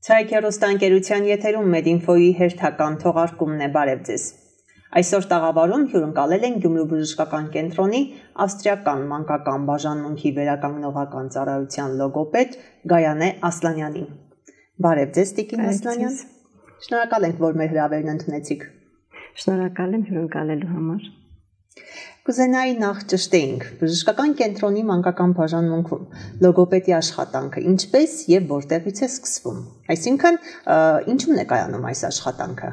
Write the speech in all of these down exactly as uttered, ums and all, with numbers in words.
Ցայքերոստանկերության եթերում Մեդինֆոյի հերթական թողարկումն է, բարև ձեզ։ Այսօր տաղավարում հյուրընկալել են Գյումրու բժշկական կենտրոնի ավստրիական մանկական բաժանմունքի վերականգնողական ծառայության լոգոպեդ Գայանե Ասլանյանին։ Բարև ձեզ, Տիկին Ասլանյան։ Շնորհակալ ենք, որ մեր հրավերն ընդունեցիք։ Շնորհակալ եմ հյուրընկալելու համար։ Կուզենայի նախ ճշտեինք բժշկական կենտրոնի մանկական բաժանմունքում լոգոպեդի աշխատանքը ինչպես եւ որտեղից է սկսվում։ Այսինքն ինչու՞ն է կայանում այս աշխատանքը։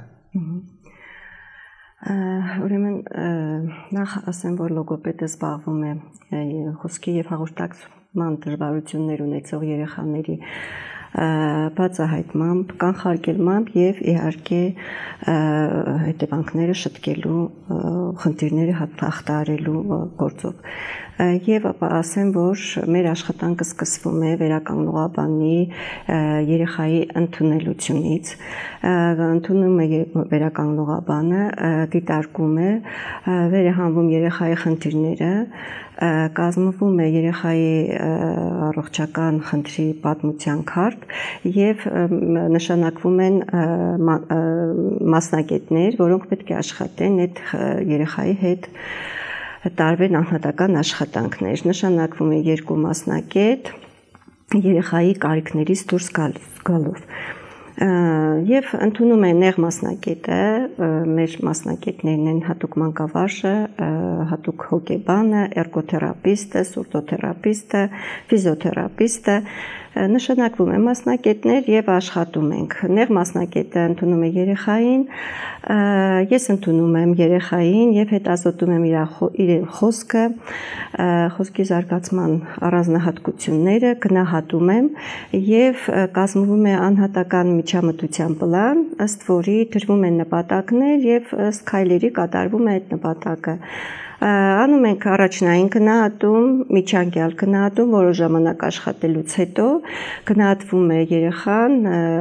Ուրեմն նախ ասեմ, որ լոգոպեդը զբաղվում է խոսքի եւ հաղորդակցման դժվարություններ ունեցող երեխաների բացահայտմամբ, կանխարգելմամբ եւ իհարկե հետևանքները շտկելու խնդիրները հաղթահարելու գործով։ Եվ ասեմ, որ մեր աշխատանքը սկսվում է վերականգնողաբանի երեխայի ընդունելությունից։ Ընդունում է վերականգնողաբանը, դիտարկում է, վերահանվում երեխայի խնդիրները, կազմվում է երեխայի առողջական խնդրի պատմության քարտ եւ նշանակվում են մասնագետներ, որոնք պետք է աշխատեն այդ երեխայի հետ տարբեր անհատական աշխատանքներ։ Նշանակվում է երկու մասնագետ երեխայի կարիքներից դուրս գալով։ Եվ ընդունում է նեղ մասնագետը, մեր մասնագետներն են հատուկ մանկավարժը, հատուկ հոգեբանը, էրգոթերապիստը, սուրդոթերապիստը, ֆիզիոթերապիստը, նշանակվում է մասնագետներ եւ աշխատում ենք։ Նեղ մասնագետը ընդունում է երեխային, ես ընդունում եմ երեխային եւ հետազոտում եմ իր խոսքը, խոսքի զարգացման առանձնահատկությունները, գնահատում եմ եւ կազմվում է անհատական միջամտության պլան, ըստ որի դրվում են նպատակներ եւ ըստ քայլերի կատարվում է այդ նպատակը։ Անում ենք առաջնային գնահատում, միջանկյալ գնահատում, որոշ ժամանակ աշխատելուց հետո գնահատվում է երեխան,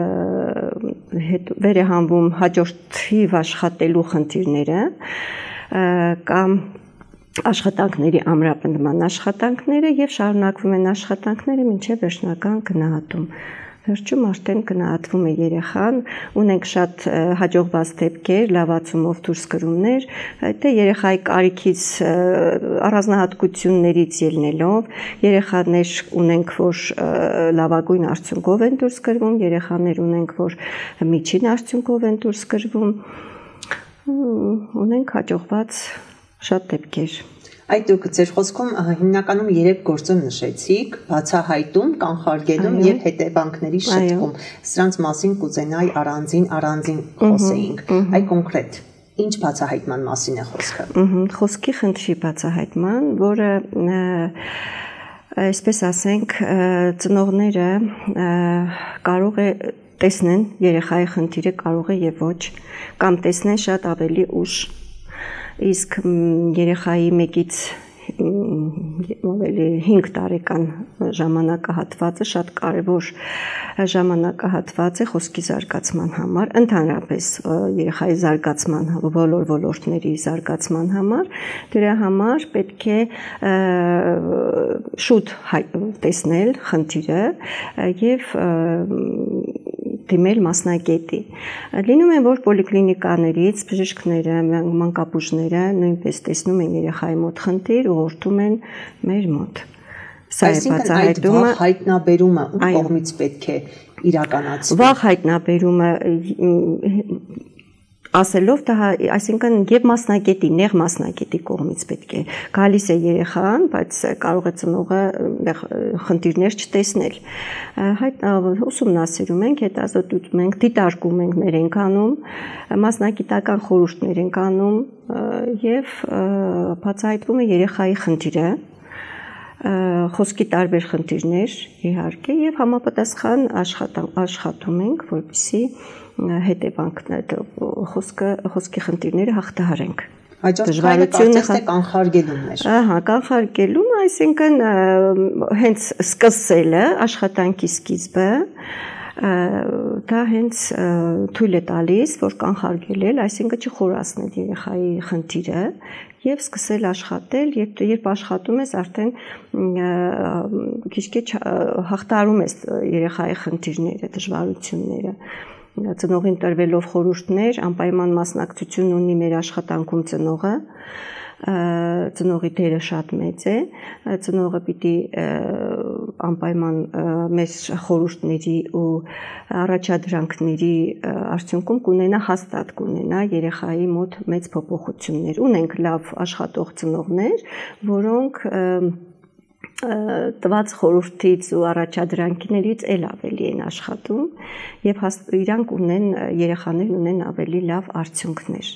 վերահանվում հաջորդիվ աշխատելու խնդիրները կամ աշխատանքների ամրապնդման աշխատանքները եւ շարունակվում են աշխատանքները մինչեւ վերջնական գնահատում։ Վերջում արդեն գնահատվում է երեխան, ունենք շատ հաջողված դեպքեր, լավացումով դուրսգրումներ, դա երեխայի կարիքից առանձնահատկություններից ելնելով, երեխաներ ունենք, որ լավագույն արդյունքով են դուրսգրվում, երեխաներ ունենք, որ միջին արդյունքով են դուրսգրվում, ունենք հաջողված շատ դեպքեր։ Այդ դուք ձեր խոսքում հիմնականում երեք գործոն նշեցիք՝ բացահայտում, կանխարգելում եւ հետևանքների շտկում։ Սրանց մասին կուզենայի առանձին առանձին խոսեինք։ Այ կոնկրետ ինչ բացահայտման մասին է խոսքը։ Խոսքի խնդրի բացահայտման, որը այսպես ասենք, ծնողները կարող է տեսնեն երեխայի խնդիրը կարող է եւ ոչ, կամ տեսնեն շատ ավելի ուշ։ Իսկ երեխայի մեկից ավելի հինգ տարեկան ժամանակահատվածը շատ կարևոր ժամանակահատված է խոսքի զարգացման համար, ընդհանրապես երեխայի զարգացման բոլոր ոլորտների զարգացման համար, դրա համար պետք է շուտ տեսնել խնդիրը եւ դիմել մասնագետի։ Լինում է, որ պոլիկլինիկաներից բժիշկները, մանկաբույժները նույնպես տեսնում են երեխայի մոտ խնդիր, ուղղորդում են մեր մոտ։ Այսինքն այդ վաղ հայտնաբերումը ում կողմից պետք է իրականացվի։ Վաղ հայտնաբերումը ասելով դա, այսինքն եւ մասնագետի, նեղ մասնագետի կողմից պետք է գալիս է երեխան, բայց կարող է ծնողը խնդիրներ չտեսնել։ Հայտ ուսումնասիրում ենք, հետազոտում ենք, դիտարկում ենք, ներ ենք անում, մասնագիտական խորհուրդներ ենք անում եւ բացահայտվում է երեխայի խնդիրը, խոսքի տարբեր խնդիրներ իհարկե եւ համապատասխան աշխատում ենք, որպեսզի հետևանքները խոսքը խոսքի խնդիրները հաղթահարենք։ Հաջորդ քայլը կարծես թե կանխարգելումն էր։ Ահա, կանխարգելում, այսինքն հենց սկսելը, աշխատանքի սկիզբը, դա հենց թույլ է տալիս, որ կանխարգելել, այսինքն չխորացնել երեխայի խնդիրը եւ սկսել աշխատել, երբ երբ աշխատում ես, արդեն քիչ-քիչ հաղթարում ես երեխայի խնդիրները, դժվարությունները։ Ծնողին տրվելով խորհուրդներ, անպայման մասնակցություն ունի մեր աշխատանքում ծնողը, ծնողի դերը շատ մեծ է, ծնողը պիտի անպայման մեր խորհուրդների ու առաջադրանքների արդյունքում կունենա հաստատ կունենա երեխայի մոտ մեծ փոփոխություններ։ Ունենք լավ աշխատող ծնողներ, որոնք տված խորհրդից ու առաջադրանքներից էլ ավելի են աշխատում եւ իրանք ունեն երեխաներն ունեն ավելի լավ արդյունքներ։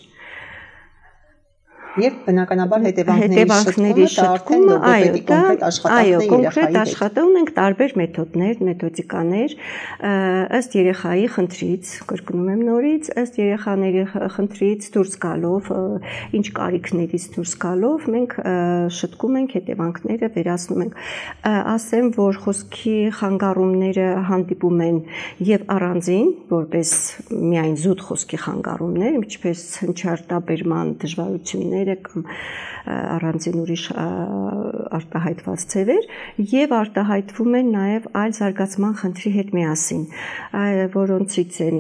Երբ բնականաբար հետևանքների շտկումը, այո, այո, կոնկրետ աշխատանք ունենք տարբեր մեթոդներ, մեթոդիկաներ, ըստ երեխայի խնդրից, կրկնում եմ նորից, ըստ երեխաների խնդրից դուրս գալով, ինչ կարիքներից դուրս գալով, մենք շտկում ենք հետևանքները, վերացնում ենք։ Ասեմ, որ խոսքի խանգարումները հանդիպում են եւ առանձին, որպես միայն զուտ խոսքի խանգարումներ, ինչպես հնչարտաբերման դժվարություններ կամ առանձին ուրիշ արտահայտված ձևեր եւ արտահայտվում են նաեւ այլ զարգացման խնդրի հետ միասին, որոնցից են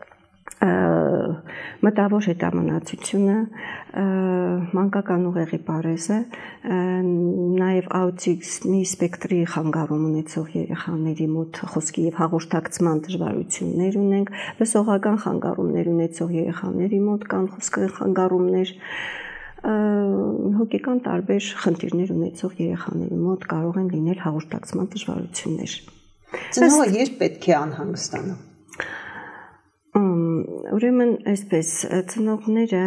մտավոր հետամնացությունը, մանկական ուղեղի պարեզը, նաեւ աուտիզմի սպեկտրի խանգարում ունեցող երեխաների մոտ խոսքի եւ հաղորդակցման դժվարություններ ունենք, լսողական խանգարումներ ունեցող երեխաների մոտ կան խոսքային խանգարումներ, հոգեկան տարբեր խնդիրներ ունեցող երեխաների մոտ կարող են լինել հաղորդակցման դժվարություններ։ Ծնողը երբ պետք է անհանգստանա։ Ուրեմն այսպես ծնողները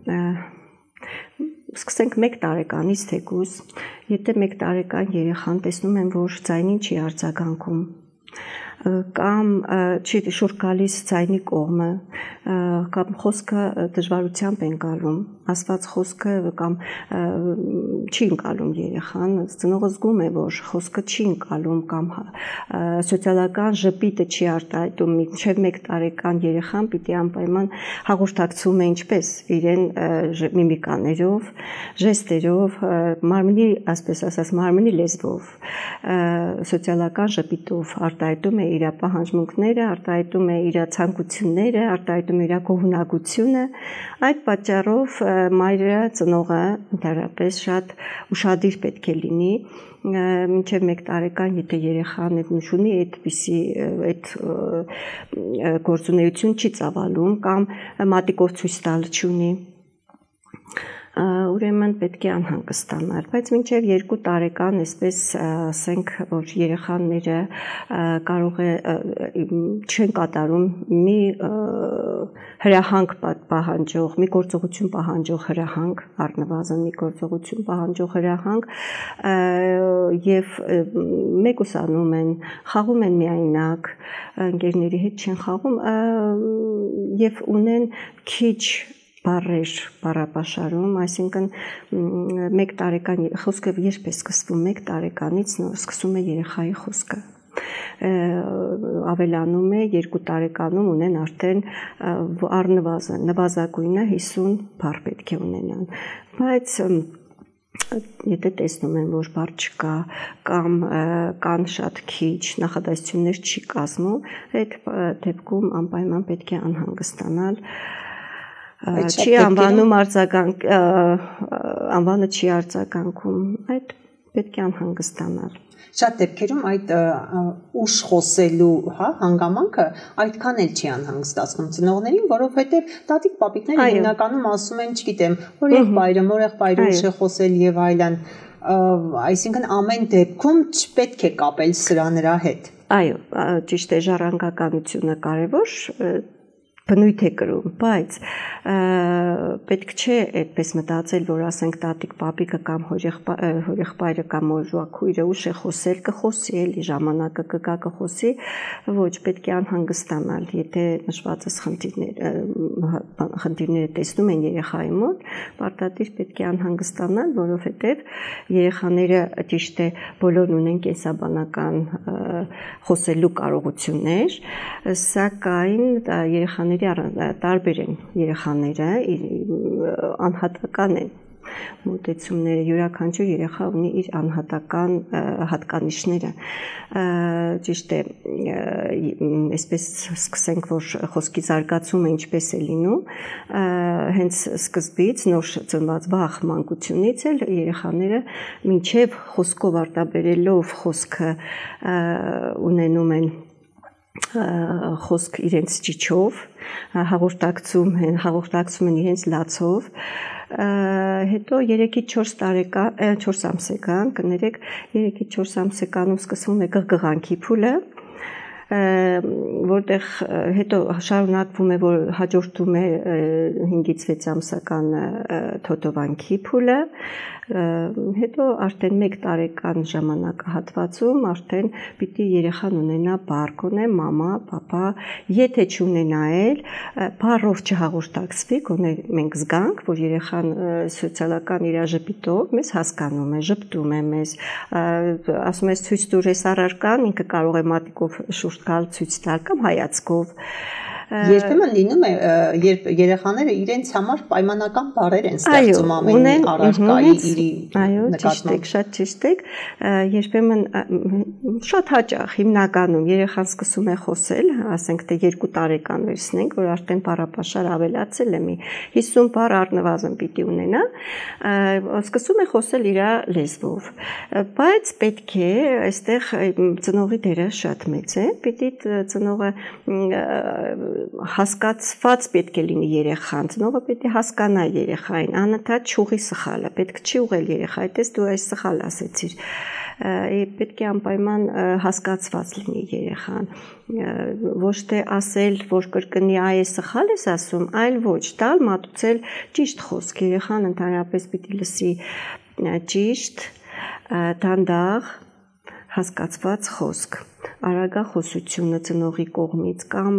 սկսենք մեկ տարեկանից թեկուզ, եթե մեկ տարեկան երեխան տեսնում են, որ ձայնին չի արձագանքում, կամ չի շուռ գալիս ձայնի կողմը, կամ խոսքը դժվարությամբ են գալում, ասված խոսքը կամ չի ընկալում երեխան, ծնողը զգում է, որ խոսքը չի ընկալում կամ սոցիալական ժպիտը չի արտահայտում, մինչև մեկ տարեկան երեխան պիտի անպայման հաղորդակցում է ինչպես իրեն միմիկաներով, ժեստերով, մարմնի, ասպես ասած, մարմնի լեզվով, սոցիալական ժպիտով արտահայտում է իր պահանջմունքները, արտահայտում է իր ցանկությունները, արտահայտում է իր գոհունակությունը, այդ պատճառով մայրը, ծնողը ընդհանրապես շատ ուշադիր պետք է լինի, մինչև մեկ տարեկան, եթե երեխան ունի այդպիսի այդ գործունեություն չի ծավալում կամ մատիկով ցույց տալ չունի, ուրեմն պետք է անհանգստանալ, բայց մինչև երկու տարեկան, այսպես ասենք, որ երեխաները կարող է չեն կատարում մի հրահանգ պահանջող, մի գործողություն պահանջող հրահանգ, առնվազն մի գործողություն պահանջող հրահանգ եւ մեկուսանում են, խաղում են միայնակ, ընկերների հետ չեն խաղում եւ ունեն քիչ բառեր բառապաշարում, այսինքն մեկ տարեկան խոսքը երբ է սկսվում, մեկ տարեկանից սկսում է երեխայի խոսքը, ավելանում է, երկու տարեկանում ունեն արդեն առնվազն նվազագույնը հիսուն բառ պետք է ունենան, բայց եթե տեսնում են, որ բառ չկա կամ կան շատ քիչ, նախադասություններ չի կազմում, այդ դեպքում անպայման պետք է անհանգստանալ, չի անվանում արձագանք, անվանը չի արձագանքում, այդ պետք է անհանգստանալ։ Շատ դեպքերում այդ ուշ խոսելու հանգամանքը այդքան էլ չի անհանգստացնում ծնողներին, որովհետև տատիկ պապիկները հիմնականում ասում են, չգիտեմ, որ եղբայրը, որ եղբայրը ուշ է խոսել եւ այլն, այսինքն ամեն դեպքում չպետք է կապել սրա նրա հետ։ Այո, ճիշտ է, ժառանգականությունը կարևոր բնույթ է կրում, բայց պետք չէ այդպես մտածել, որ ասենք տատիկ պապիկը կամ հորեղբայրը կամ մորուաքույրը ուշ է խոսել, կխոսի էլի ժամանակը կգա կխոսի, ոչ, պետք է անհանգստանալ, եթե նշվածս խնդիրները տեսնում են երեխայի մոտ, պարտադիր պետք է անհանգստանալ, որովհետև երեխաները ճիշտ է բոլորն ունեն կենսաբանական խոսելու կարողություններ, սակայն երեխաները տարբեր են երեխաները, անհատական են, մոտեցումները, յուրաքանչյուր երեխա ունի իր անհատական հատկանիշները։ Ճիշտ է, այսպես սկսենք, որ խոսքի զարգացումը ինչպես է լինում, հենց սկզբից նոր ծնված վաղ մանկությունից էլ երեխաները մինչև խոսքով արտաբերելով խոսքը ունենում են խոսք իրենց ճիչով, հաղորդակցում են, հաղորդակցում են իրենց լացով, հետո երեքից չորս տարեկան, չորս ամսեկան, կներեք, երեքից չորս ամսեկանում սկսվում է գղգղանքի փուլը, որտեղ հետո շարունակվում է, որ հաջորդում է հինգից վեց ամսական թոթովանքի փուլը, հետո արդեն մեկ տարեկան ժամանակահատվածում արդեն պիտի երեխան ունենա բառ, կոնե մամա, պապա, եթե չունենա էլ բառով չհաղորդակցվի, կոնե մենք զգանք, որ երեխան սոցիալական իր ժպիտով մեզ հասկանում է, ժպտում է մեզ, ասում ես ցույց տուր ես առարկան, ինքը կարող է մատիկով շուրջ գալ ցույց տալ կամ հայացքով։ Երբեմն լինում է, երբ երեխաները իրենց համար պայմանական բառեր են ստեղծում ամեն առարկայի իրի նկատմամբ։ Այո, ճիշտ եք, շատ ճիշտ եք, երբեմն շատ հաճախ հիմնականում երեխան սկսում է խոսել, ասենք թե երկու տարեկան վերցնենք, որ արդեն բառապաշար ավելացել է, մի հիսուն բառ առնվազն պիտի ունենա, սկսում է խոսել իր լեզվով, բայց պետք է այստեղ ծնողի դերը շատ մեծ է, պիտի ծնողը հասկացված պետք է լինի երեխան, ծնողը պետք է հասկանա երեխային, անընդհատ չուղի սխալը, պետք չի ուղղել երեխայի, տես դու այս սխալ ասեցիր, պետք է անպայման հասկացված լինի երեխան, ոչ թե ասել, որ կրկնի այ սխալ ես ասում, այլ ոչ, տալ մատուցել ճիշտ խոսք, երեխան ընդհանրապես պիտի լսի ճիշտ, դանդաղ, հասկացված խոսք, արագախոսությունը ծնողի կողմից կամ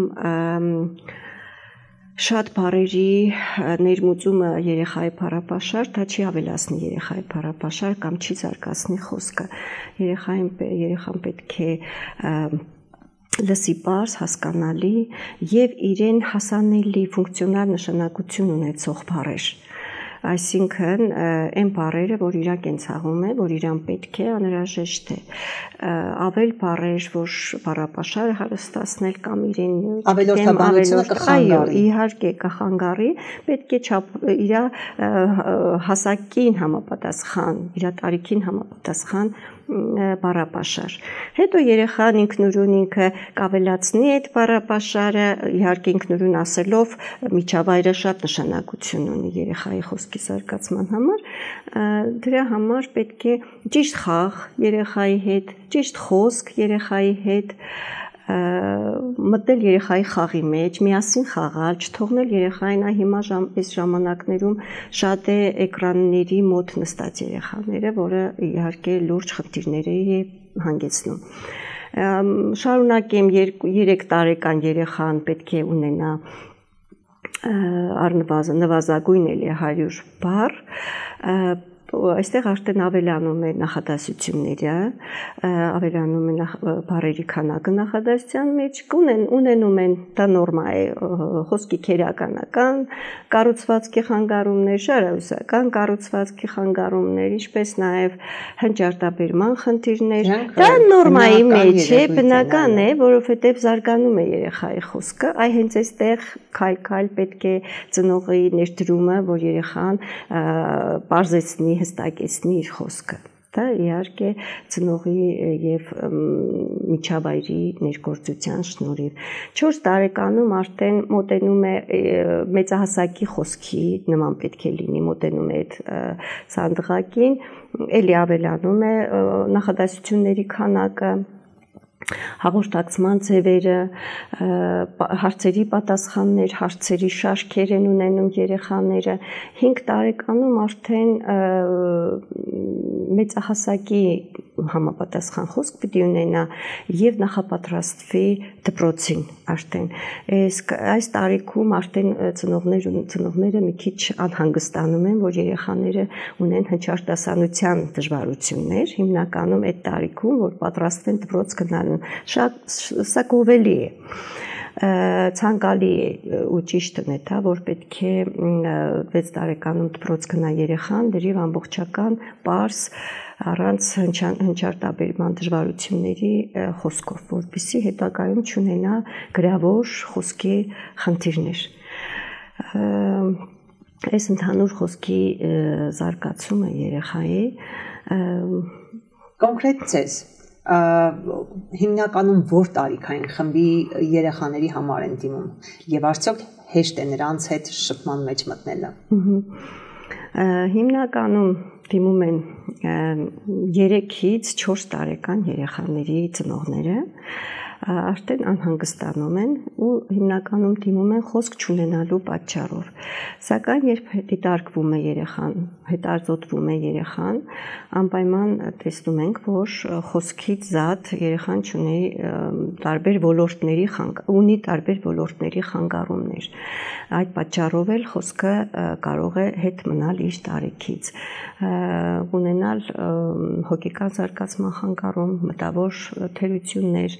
շատ բառերի ներմուծումը երեխայի բառապաշար, դա չի ավելացնի երեխայի բառապաշար կամ չի զարգացնի խոսքը, երեխային, երեխան պետք է լսի պարզ, հասկանալի և իրեն հասանելի ֆունկցիոնալ նշանակություն ունեցող բառեր, այսինքն այն բառերը, որ իրան կենցաղում է, որ իրան պետք է, անհրաժեշտ է, ավել բառեր, որ բառապաշարը հարստացնել կամ իրեն ավելորդաբանությունը կխանգարի, իհարկե կխանգարի, պետք է իր հասակին համապատասխան, իր տարիքին համապատասխան բառապաշար։ Հետո երեխան ինքնուրույն ինքը կավելացնի այդ բառապաշարը, իհարկե ինքնուրույն ասելով միջավայրը շատ նշանակություն ունի երեխայի խոսքի զարգացման համար, դրա համար պետք է ճիշտ խաղ երեխայի հետ, ճիշտ խոսք երեխայի հետ, մտնել երեխայի խաղի մեջ, միասին խաղալ, չթողնել երեխային, այ հիմա այս ժամանակներում շատ է էկրանների մոտ նստած երեխաները, որը իհարկե լուրջ խնդիրներ է հանգեցնում։ Շարունակեմ, երեք տարեկան երեխան պետք է ունենա առնվազն նվազագույն էլի հարյուր բառ, այստեղ արդեն ավելանում է նախադասությունները, ավելանում է բառերի քանակը նախադասության մեջ, ունենում են, դա նորմա է, խոսքի քերականական կառուցվածքի խանգարումներ, շարահյուսական կառուցվածքի խանգարումներ, ինչպես նաև հնչարտաբերման խնդիրներ, դա նորմայի մեջ է, բնական է, որովհետև զարգանում է երեխայի խոսքը, այ հենց այստեղ քայլ-քայլ պետք է ծնողի ներդրումը, որ երեխան պարզեցնի, հստակեցնի իր խոսքը, դա իհարկե ծնողի և միջավայրի ներգործության շնորհիվ։ Չորս տարեկանում արդեն մոտենում է մեծահասակի խոսքի նման պետք է լինի, մոտենում է այդ սանդղակին, էլի ավելանում է նախադասությունների քանակը, հաղորդակցման ձևերը, հարցերի պատասխաններ, հարցերի շարքեր են ունենում երեխաները, հինգ տարեկանում արդեն մեծահասակի համապատասխան խոսք պիտի ունենա և նախապատրաստվի դպրոցին արդեն, այս տարիքում արդեն ծնողները մի քիչ անհանգստանում են, որ երեխաները ունեն հնչարտասանության դժվարություններ, հիմնականում այդ տարիքում, որ պատրաստվեն դպրոց գնալու, սա գովելի է, ցանկալի է ու ճիշտն է, դա որ պետք է վեց տարեկանում դպրոց գնա երեխան, դրիվ ամբողջական պարզ առանց հնչարտաբերման դժվարությունների խոսքով, որպեսզի հետագայում չունենա գրավոր խոսքի խնդիրներ։ Այս ընդհանուր խոսքի զարգացումը երեխայի կոնկրետ ցես հիմնականում որ տարիքային խմբի երեխաների համար են դիմում եւ արդյոք հեշտ է նրանց հետ շփման մեջ մտնելը։ Հիմնականում դիմում են երեքից չորս տարեկան երեխաների ծնողները, արդեն անհանգստանում են ու հիմնականում դիմում են խոսք չունենալու պատճառով։ Սակայն երբ դիտարկվում է երեխան, հետազոտվում է երեխան, անպայման տեսնում ենք, որ խոսքից զատ երեխան ունի տարբեր ոլորտների ունի տարբեր ոլորտների խանգարումներ։ Այդ պատճառով էլ խոսքը կարող է հետ մնալ իր տարիքից, ունենալ հոգեկան զարգացման խանգարում, մտավոր թերություններ,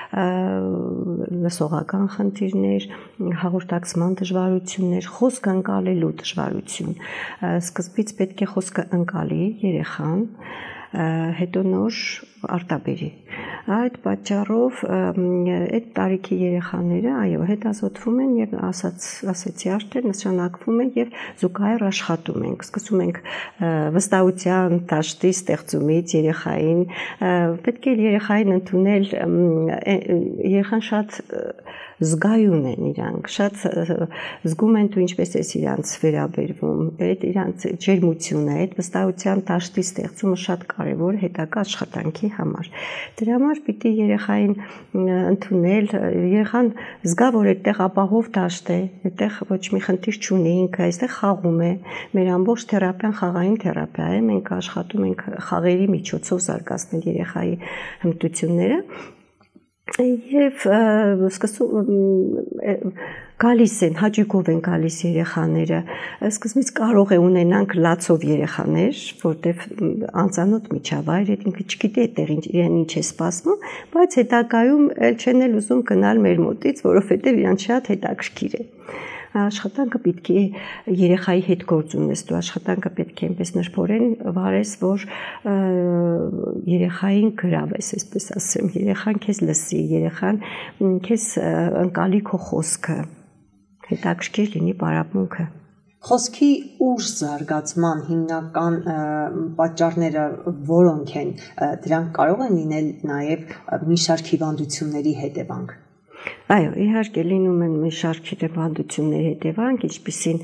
լսողական խնդիրներ, հաղորդակցման դժվարություններ, խոսք ընկալելու դժվարություն։ Սկզբից պետք է խոսքը ընկալի երեխան, հետո նոր արտաբերի։ Այդ պատճառով այդ տարիքի երեխաները, այո, հետազոտվում են եւ ասած ասեցի արդեն նշանակվում է եւ զուգահեռ աշխատում ենք։ Սկսում ենք վստահության դաշտի ստեղծումից երեխային, պետք է երեխային ընդունել, երեխան շատ զգայուն են իրանք, շատ զգում են դու ինչպես ես իրանց վերաբերվում, այդ իրանց ջերմությունը, այդ վստահության դաշտի ստեղծումը շատ կարևոր հետագա աշխատանքի համար։ Դրա համար պիտի երեխային ընդունել, երեխան զգա, որ այդտեղ ապահով դաշտ է, այդտեղ ոչ մի խնդիր չունի, ինքը այստեղ խաղում է, մեր ամբողջ թերապիան խաղային թերապիա է, մենք աշխատում ենք խաղերի միջոցով զարգացնել երեխայի հմտությունները եւ սկսում գալիս են, հաճույքով են գալիս երեխաները, սկզբից կարող է ունենանք լացով երեխաներ, որտեվ անծանոթ միջավայր է, ինքը չգիտի այդտեղ իրեն ինչ է սպասվում, բայց հետագայում էլ չեն էլ ուզում գնալ մեր մոտից, որովհետեւ իրան շատ հետաքրքիր է։ Աշխատանքը պետք է երեխայի հետ գործ ունես, դու աշխատանքը պետք է այնպես նրբորեն վարես, որ երեխային գրավես, այսպես ասեմ, երեխան քեզ լսի, երեխան քեզ ընկալի քո խոսքը, հետաքրքիր լինի պարապմունքը։ Խոսքի ուժ զարգացման հիմնական պատճառները որոնք են, դրանք կարող են լինել նաև մի շարք հիվանդությունների հետևանք։ Այո, իհարկե լինում են մի շարք հիվանդությունների հետևանք, ինչպիսին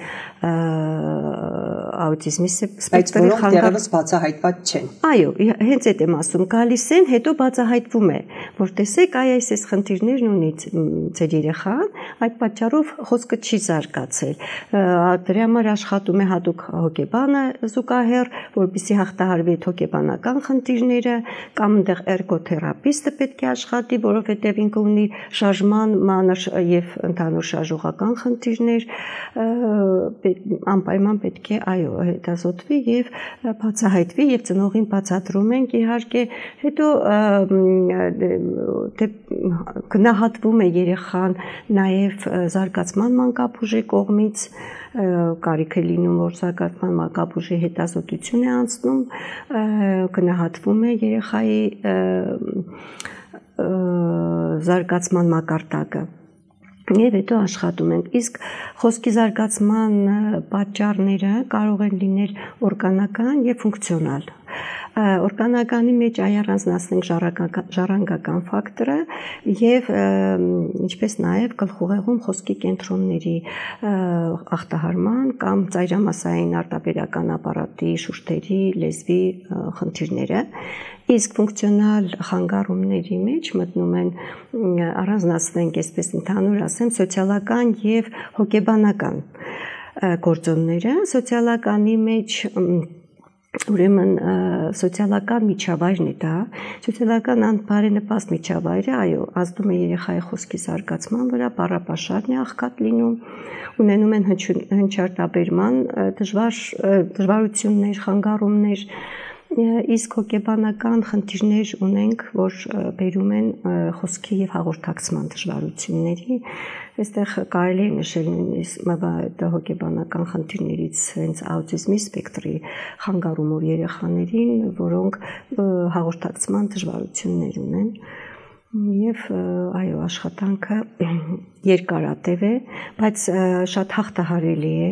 աուտիզմի սպեկտրի խանգարում, դեռևս բացահայտված չեն։ Այո, հենց այդ եմ ասում, գալիս են, հետո բացահայտվում է, որ տեսեք, այ այս այս խնդիրներն ունի ձեր երեխան, այդ պատճառով խոսքը չի զարգացել։ Դրա համար աշխատում է հատուկ հոգեբանը զուգահեռ, որպեսզի հաղթահարվի այդ հոգեբանական խնդիրները, կամ այնտեղ էրգոթերապիստը պետք է աշխատի, որովհետև ինքը ունի շարժման մանր եւ ընդհանուր շարժողական խնդիրներ, անպայման պետք է այո հետազոտվի եւ բացահայտվի եւ ծնողին բացատրում ենք իհարկե, հետո գնահատվում է երեխան նաեւ զարգացման մանկաբույժի կողմից, կարիք է լինում, որ զարգացման մանկաբույժի հետազոտություն է անցնում, գնահատվում է երեխայի զարգացման մակարդակը եւ հետո աշխատում ենք, իսկ խոսքի զարգացման պատճառները կարող են լինել օրգանական եւ ֆունկցիոնալ։ Օրգանականի մեջ այ առանձնացնենք ժառանգական ֆակտորը եւ ինչպես նաեւ գլխուղեղում խոսքի կենտրոնների ախտահարման կամ ծայրամասային արտաբերական ապարատի, շուրթերի, լեզվի խնդիրները, իսկ ֆունկցիոնալ խանգարումների մեջ մտնում են առանձնացնենք, այսպես ընդհանուր ասեմ, սոցիալական եւ հոգեբանական գործոնները, սոցիալականի մեջ ուրեմն սոցիալական միջավայրն է դա, սոցիալական անբարենպաստ միջավայրը, այո, ազդում է երեխայի խոսքի զարգացման վրա, բառապաշարն է աղքատ լինում, ունենում են հնչարտաբերման դժվար դժվարություններ, խանգարումներ, Իսկ հոգեբանական խնդիրներ ունենք, որ բերում են խոսքի եւ հաղորդակցման դժվարությունների։ Այստեղ կարելի է նշել նույնիսկ հոգեբանական խնդիրներից հենց աուտիզմի սպեկտրի խանգարումով երեխաներին, որոնք հաղորդակցման դժվարություններ ունեն։ Եվ այո, աշխատանքը երկարատև է, բայց շատ հաղթահարելի է,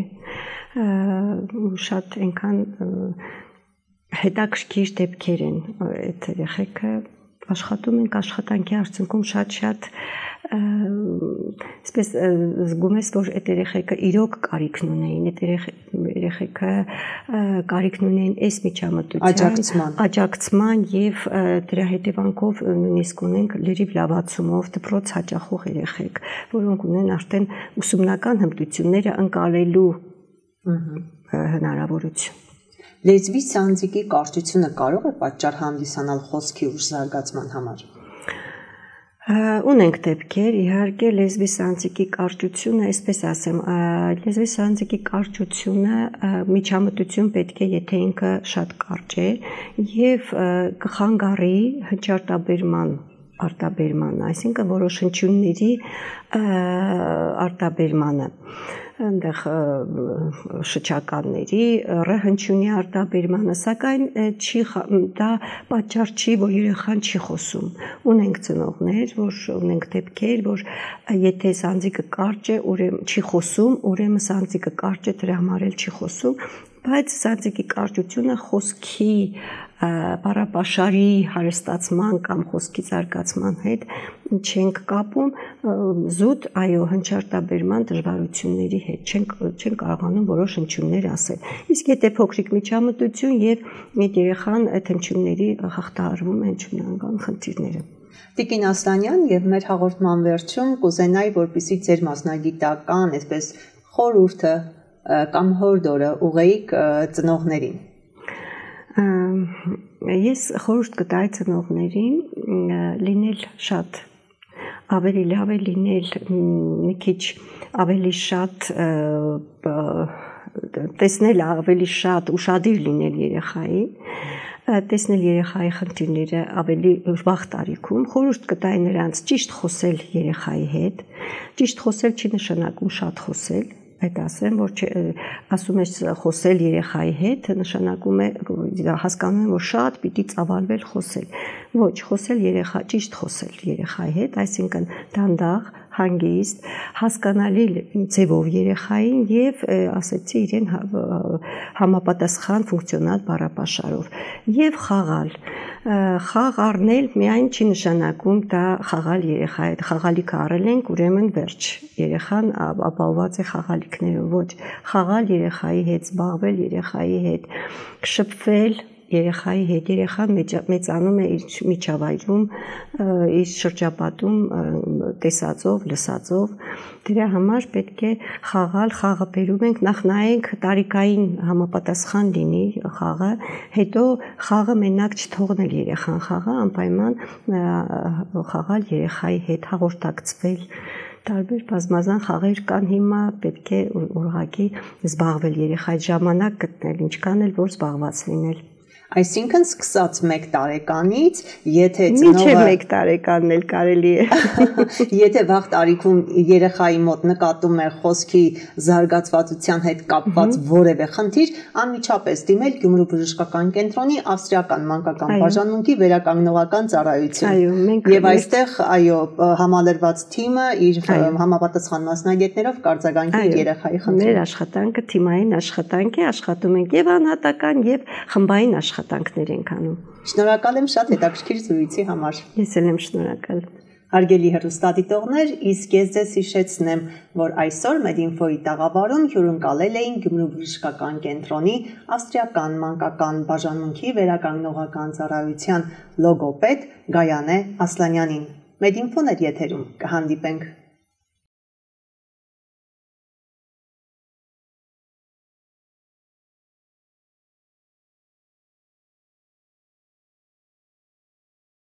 շատ այնքան հետաքրքիր դեպքեր են այդ երեխեքը աշխատում ենք աշխատանքի արդյունքում շատ-շատ այսպես զգում ես, որ այդ երեխեքը իրոք կարիքն ունեին, այդ երեխեքը կարիքն ունեին այս միջամտության, աջակցման եւ դրա հետևանքով նույնիսկ ունենք լրիվ լավացումով դպրոց հաճախող երեխեք, որոնք ունեն արդեն ուսումնական հմտությունները ընկալելու հնարավորություն։ Լեզվի սանձիկի կարճությունը կարող է պատճառ հանդիսանալ խոսքի ուժ զարգացման համար։ Ունենք դեպքեր, իհարկե լեզվի սանձիկի կարճությունը, այսպես ասեմ, լեզվի սանձիկի կարճությունը միջամտություն պետք է, եթե ինքը շատ կարճ է եւ կխանգարի հնչարտաբերման արտաբերման, այսինքն որոշ հնչյունների արտաբերմանը, այնտեղ շչականների հնչյունի արտաբերմանը, սակայն չի դա պատճառ չի, որ երեխան չի խոսում։ Ունենք ծնողներ, որ ունենք դեպքեր, որ եթե սանձիկը կարճ է, ուրեմն չի խոսում, ուրեմն սանձիկը կարճ է, դրա համար էլ չի խոսում, բայց սանձիկի կարճությունը խոսքի բառապաշարի հարստացման կամ խոսքի զարգացման հետ չենք կապում, զուտ այո հնչարտաբերման դժվարությունների հետ չենք չենք կարողանում որոշ հնչյուններ ասել։ Իսկ եթե փոքրիկ միջամտություն եւ այդ երեխան այդ հնչյունների հաղթահարվում են հնչյունական խնդիրները։ Տիկին Ասլանյան, եւ մեր հաղորդման վերջում կուզենայի, որպեսզի ձեր մասնագիտական, այսպես խորհուրդը կամ հորդորը ուղեիք ծնողներին։ Ես խորհուրդ կտայի ծնողներին լինել շատ ավելի լավ է լինել մի քիչ ավելի շատ տեսնել ավելի շատ ուշադիր լինել երեխայի, տեսնել երեխայի խնդիրները ավելի վաղ տարիքում, խորհուրդ կտայի նրանց ճիշտ խոսել երեխայի հետ, ճիշտ խոսել չի նշանակում շատ խոսել, այդ ասեմ, որ ասում ես խոսել երեխայի հետ, նշանակում է հասկանում եմ, որ շատ պիտի ծավալվել խոսել։ Ոչ, խոսել երեխա, ճիշտ խոսել երեխայի հետ, այսինքն դանդաղ, հանգիստ, հասկանալի ձևով երեխային եւ ասեցի իրեն համապատասխան ֆունկցիոնալ բառապաշարով եւ խաղալ։ Խաղ առնել միայն չի նշանակում դա խաղալ երեխայի հետ, խաղալիքը առել ենք, ուրեմն վերջ։ Երեխան ապահովված է խաղալիքներով, ոչ, խաղալ երեխայի հետ, զբաղվել երեխայի հետ, շփվել երեխայի հետ, երեխան մեծանում է իր միջավայրում, իր շրջապատում տեսածով, լսածով, դրա համար պետք է խաղալ, խաղը բերում ենք, նախ նայենք տարիքային համապատասխան լինի խաղը, հետո խաղը մենակ չթողնել երեխան խաղը, անպայման խաղալ երեխայի հետ, հաղորդակցվել, տարբեր բազմազան խաղեր կան հիմա, պետք է ուղղակի զբաղվել երեխայի ժամանակ գտնել, ինչքան էլ որ զբաղված լինել։ Այսինքն սկսած մեկ տարեկանից, եթե ծնողը մինչև մեկ տարեկանն էլ կարելի է։ Եթե վաղ տարիքում երեխայի մոտ նկատում է խոսքի զարգացվածության հետ կապված որևէ խնդիր, անմիջապես դիմել Գյումրու բժշկական կենտրոնի ավստրիական մանկական բաժանմունքի վերականգնողական ծառայություն։ Եվ այստեղ այո համալրված թիմը իր համապատասխան մասնագետներով կարձագանքի երեխայի խնդիրը։ Մեր աշխատանքը թիմային աշխատանք է, աշխատում ենք եւ անհատական եւ խմբային աշխատանքներ ենք անում։ Շնորհակալ եմ շատ հետաքրքիր զրույցի համար։ Ես էլ եմ շնորհակալ։ Հարգելի հեռուստադիտողներ, իսկ ես ձեզ հիշեցնեմ, որ այսօր Մեդինֆոյի տաղավարում հյուրընկալել էին Գյումրու բժշկական կենտրոնի ավստրիական մանկական բաժանմունքի վերականգնողական ծառայության լոգոպեդ Գայանե Ասլանյանին։ Մեդինֆոն էր եթերում, կհանդիպենք